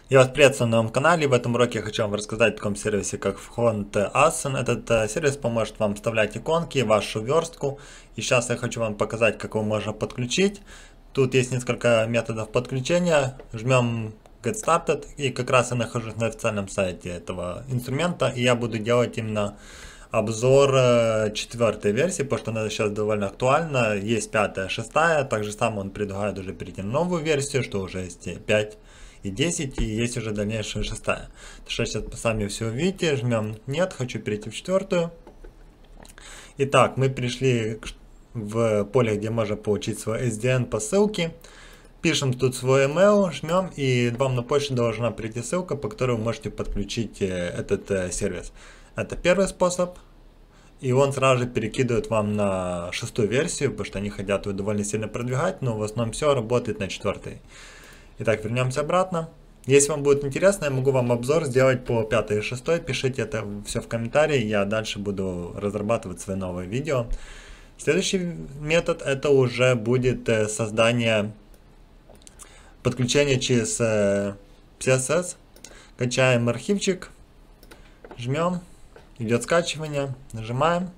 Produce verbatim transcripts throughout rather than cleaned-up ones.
Я вас приветствую на новом канале. В этом уроке я хочу вам рассказать о таком сервисе, как FontAscend. Этот э, сервис поможет вам вставлять иконки, вашу верстку. И сейчас я хочу вам показать, как его можно подключить. Тут есть несколько методов подключения. Жмем Get Started. И как раз я нахожусь на официальном сайте этого инструмента. И я буду делать именно обзор э, четвертой версии, потому что она сейчас довольно актуальна. Есть пятая, шестая. Также сам он предлагает уже перейти на новую версию, что уже есть пять и десять, и есть уже дальнейшая шестая. Так что сейчас сами все увидите. Жмем нет, хочу перейти в четвертую. Итак, мы пришли в поле, где можно получить свой эс ди эн по ссылке. Пишем тут свой email, жмем, и вам на почту должна прийти ссылка, по которой вы можете подключить этот э, сервис. Это первый способ. И он сразу же перекидывает вам на шестую версию, потому что они хотят ее довольно сильно продвигать, но в основном все работает на четвертой. Итак, вернемся обратно. Если вам будет интересно, я могу вам обзор сделать по пятой и шестой. Пишите это все в комментарии, я дальше буду разрабатывать свои новые видео. Следующий метод это уже будет создание подключения через си эс эс. Качаем архивчик, жмем, идет скачивание, нажимаем.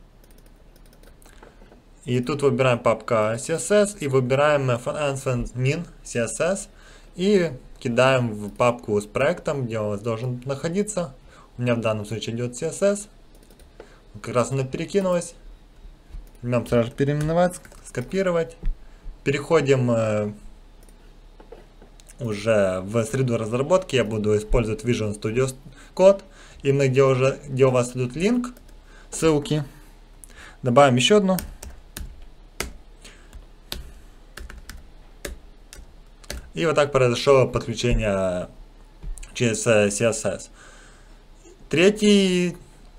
И тут выбираем папка си эс эс и выбираем FontAscend min си эс эс. И кидаем в папку с проектом, где у вас должен находиться. У меня в данном случае идет си эс эс. Как раз она перекинулась. Жмем сразу переименовать, скопировать. Переходим э, уже в среду разработки. Я буду использовать Visual Studio Code. Именно где, уже, где у вас идут линк, ссылки. Добавим еще одну. И вот так произошло подключение через си эс эс. Третий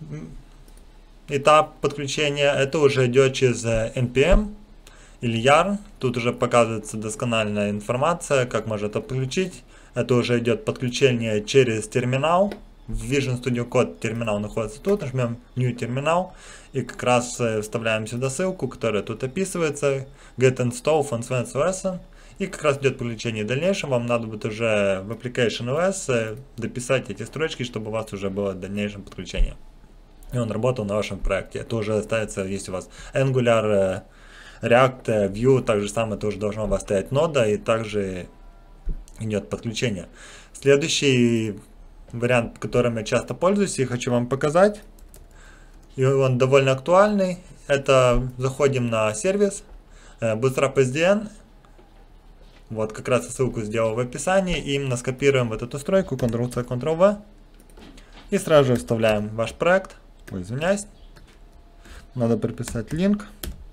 этап подключения это уже идет через эн пи эм или yarn. Тут уже показывается доскональная информация, как можно это подключить. Это уже идет подключение через терминал. В Visual Studio Code терминал находится тут. Нажмем New терминал и как раз вставляем сюда ссылку, которая тут описывается. Get install FontAscend. И как раз идет подключение в дальнейшем. Вам надо будет уже в Application о эс дописать эти строчки, чтобы у вас уже было в дальнейшем подключение. И он работал на вашем проекте. Это уже ставится, если у вас Angular, React, Vue, так же самое тоже должно у вас стоять нода, и также идет подключение. Следующий вариант, которым я часто пользуюсь и хочу вам показать, и он довольно актуальный, это заходим на сервис Bootstrap эс ди эн. Вот как раз ссылку сделал в описании. И именно скопируем вот эту стройку, контрол-C, контрол-V. И сразу же вставляем ваш проект. Ой, извиняюсь. Надо приписать линк.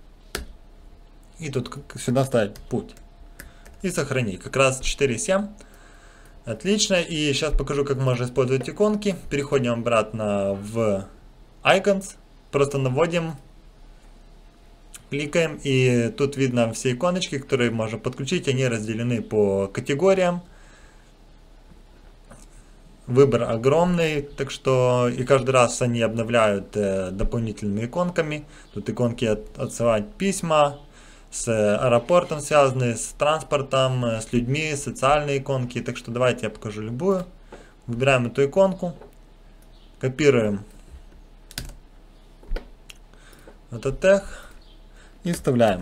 И тут сюда ставить путь. И сохранить. Как раз четыре семь. Отлично. И сейчас покажу, как можно использовать иконки. Переходим обратно в Icons. Просто наводим. Кликаем, и тут видно все иконочки, которые можно подключить. Они разделены по категориям. Выбор огромный, так что и каждый раз они обновляют э, дополнительными иконками. Тут иконки от, отсылать письма, с аэропортом связанные, с транспортом, с людьми, социальные иконки. Так что давайте я покажу любую. Выбираем эту иконку, копируем этот тег. И вставляем.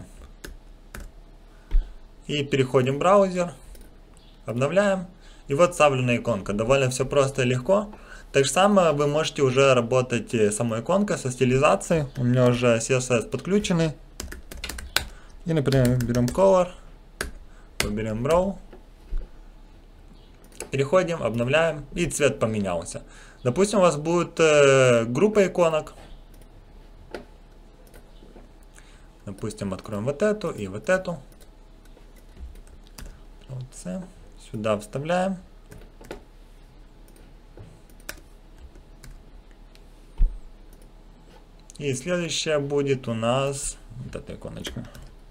И переходим в браузер. Обновляем. И вот вставленная иконка. Довольно все просто и легко. Так же самое вы можете уже работать с самой иконкой, со стилизацией. У меня уже си эс эс подключены. И, например, берем Color. Выберем Brow. Переходим, обновляем. И цвет поменялся. Допустим, у вас будет э, группа иконок. Допустим, откроем вот эту и вот эту. Сюда вставляем. И следующая будет у нас вот эта иконочка.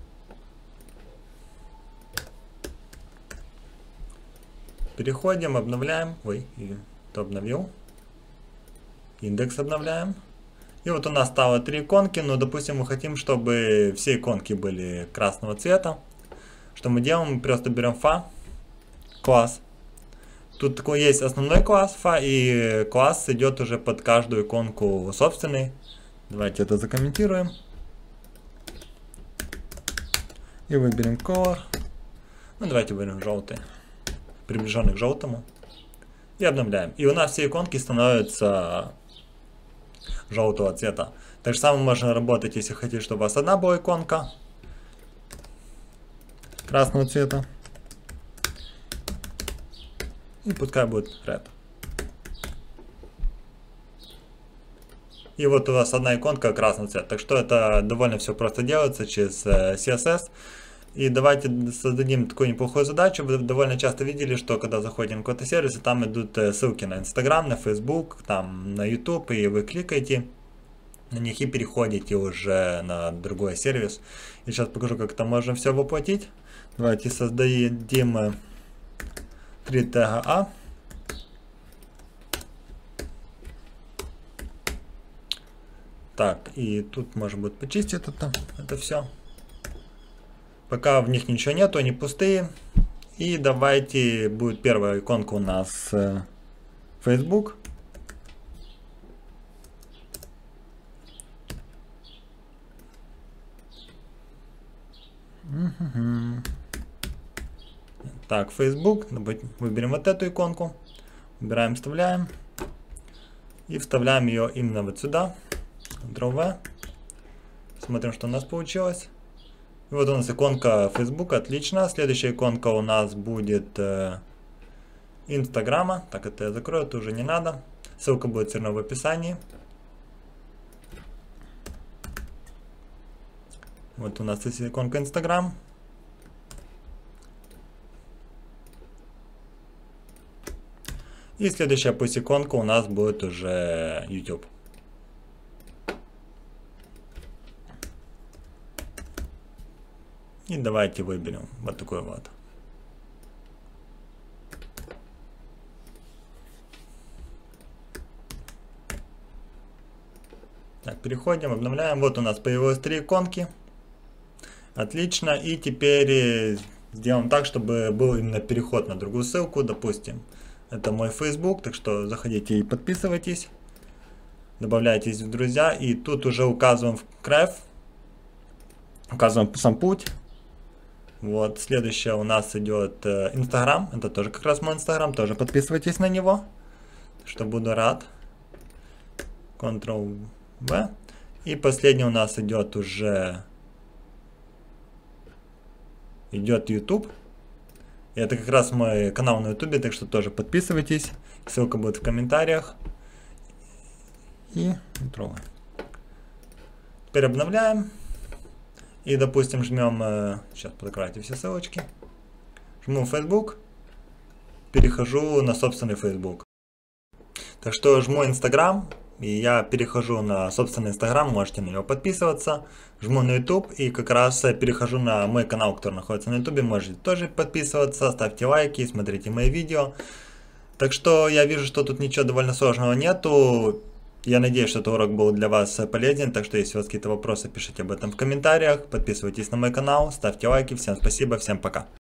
Переходим, обновляем. Ой, кто обновил? Индекс обновляем. И вот у нас стало три иконки, но допустим мы хотим, чтобы все иконки были красного цвета. Что мы делаем? Мы просто берем фа, класс, Тут такой есть основной класс и класс идет уже под каждую иконку собственный. Давайте это закомментируем. И выберем color. Ну давайте выберем желтый, приближенный к желтому. И обновляем. И у нас все иконки становятся желтого цвета. Так же самое можно работать, если хотите, чтобы у вас одна была иконка красного цвета. И пускай будет red. И вот у вас одна иконка красного цвета. Так что это довольно все просто делается через си эс эс. И давайте создадим такую неплохую задачу. Вы довольно часто видели, что когда заходим в какой-то сервис, там идут ссылки на Instagram, на Facebook, там на YouTube, и вы кликаете на них и переходите уже на другой сервис. И сейчас покажу, как это можно все воплотить. Давайте создадим три тега А. Так, и тут можно будет почистить это, это все. Пока в них ничего нету, они пустые. И давайте будет первая иконка у нас э, Facebook. Угу. Так, Facebook. Выберем вот эту иконку. Выбираем, вставляем. И вставляем ее именно вот сюда. Ctrl-V. Смотрим, что у нас получилось. И вот у нас иконка Facebook, отлично. Следующая иконка у нас будет э, Инстаграма. Так, это я закрою, это уже не надо. Ссылка будет все равно в описании. Вот у нас есть иконка Инстаграм. И следующая пусть иконка у нас будет уже YouTube. И давайте выберем вот такой вот. Так, переходим, обновляем. Вот у нас появилось три иконки. Отлично. И теперь сделаем так, чтобы был именно переход на другую ссылку. Допустим, это мой Facebook, так что заходите и подписывайтесь. Добавляйтесь в друзья. И тут уже указываем в крев. Указываем сам путь. Вот, следующее у нас идет Инстаграм. Это тоже как раз мой Инстаграм. Тоже подписывайтесь на него. Что буду рад. Ctrl-V. И последний у нас идет уже идет YouTube. И это как раз мой канал на YouTube, так что тоже подписывайтесь. Ссылка будет в комментариях. И Ctrl-V. Теперь обновляем. И, допустим, жмем, э, сейчас подокройте все ссылочки, жму Facebook, перехожу на собственный Facebook. Так что жму Instagram, и я перехожу на собственный Instagram, можете на него подписываться. Жму на YouTube, и как раз перехожу на мой канал, который находится на YouTube, можете тоже подписываться, ставьте лайки, смотрите мои видео. Так что я вижу, что тут ничего довольно сложного нету. Я надеюсь, что этот урок был для вас полезен, так что если у вас какие-то вопросы, пишите об этом в комментариях, подписывайтесь на мой канал, ставьте лайки, всем спасибо, всем пока.